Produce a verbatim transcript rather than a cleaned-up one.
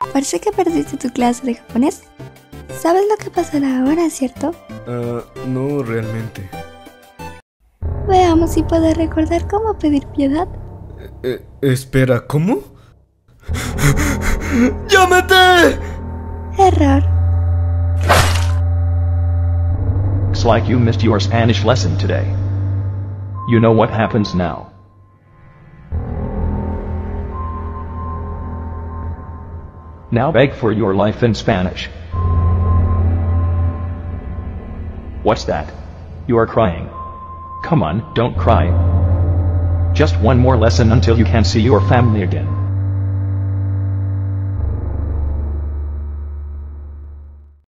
Parece que perdiste tu clase de japonés. ¿Sabes lo que pasará ahora, cierto? Ah, uh, no realmente. Veamos si puedes recordar cómo pedir piedad. Eh, eh, espera, ¿cómo? ¡Llámate! Error. Looks like you missed your Spanish lesson today. You know what happens now. Now beg for your life in Spanish. What's that? You are crying. Come on, don't cry. Just one more lesson until you can see your family again.